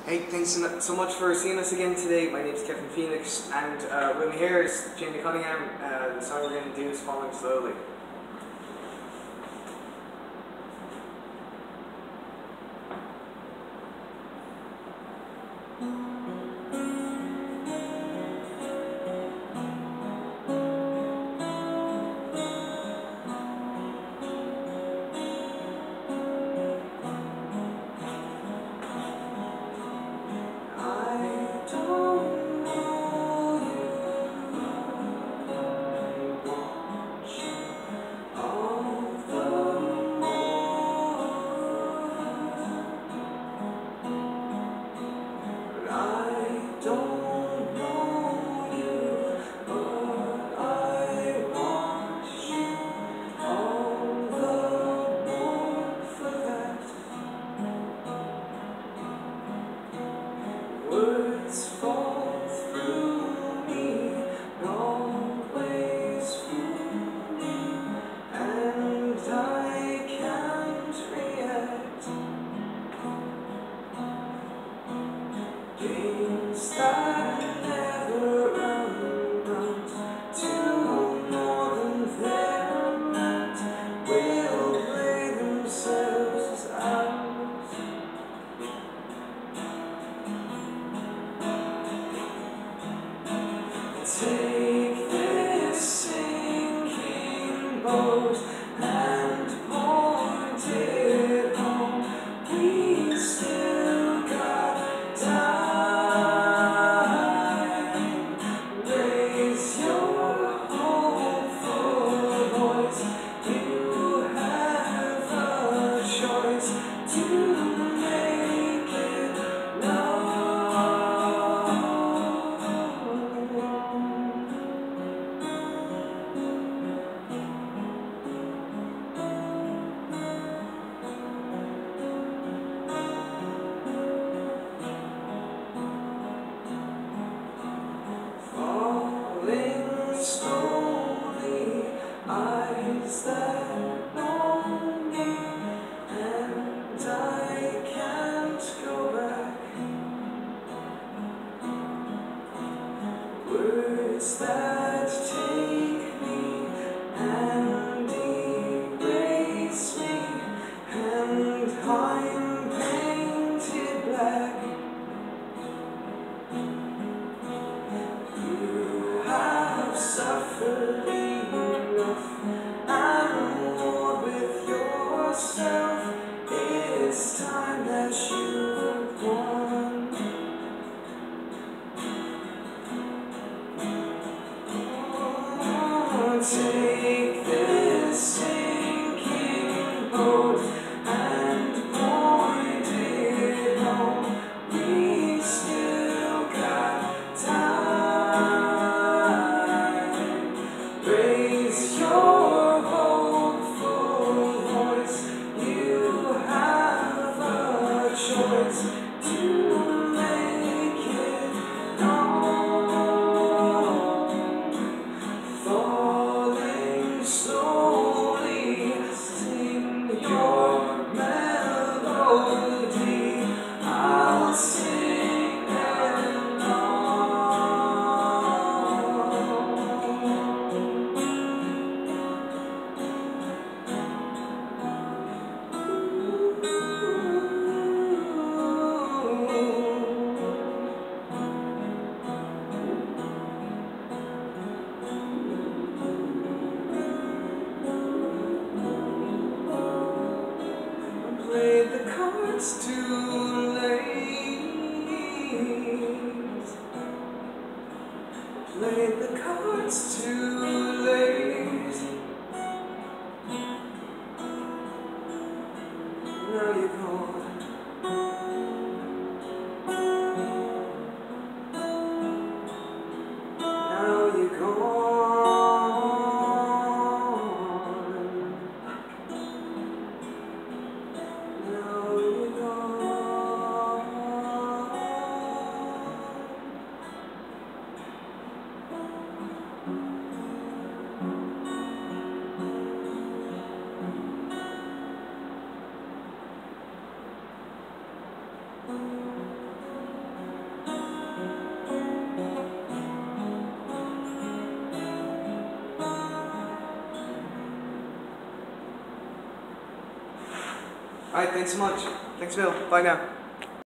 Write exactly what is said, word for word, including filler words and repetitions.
Hey, thanks so much for seeing us again today. My name is Kevin Phoenix, and uh, with me here is Cunningham. Uh, the song we're going to do is Falling Slowly. Words fall through me, always fool me, and I can't react. Games that never amount to more than they're meant will play themselves out. Take this sinking boat and point it home. We still got time. Raise your hopeful voice. You have a choice to make it known. Slowly, eyes that know me, and I can't go back. Words that take me and erase me, and I'm painted black. Suffered enough and war with yourself. It's time that you won. Oh, take this sinking boat and point it home. We still got time. Raise your hopeful voice. You have a choice to make it known. Falling slowly, sing your melody. I'll sing along. Played the cards too late. Played the cards too late. Now you're gone. Now you're gone. Alright, thanks so much. Thanks, Bill. Bye now.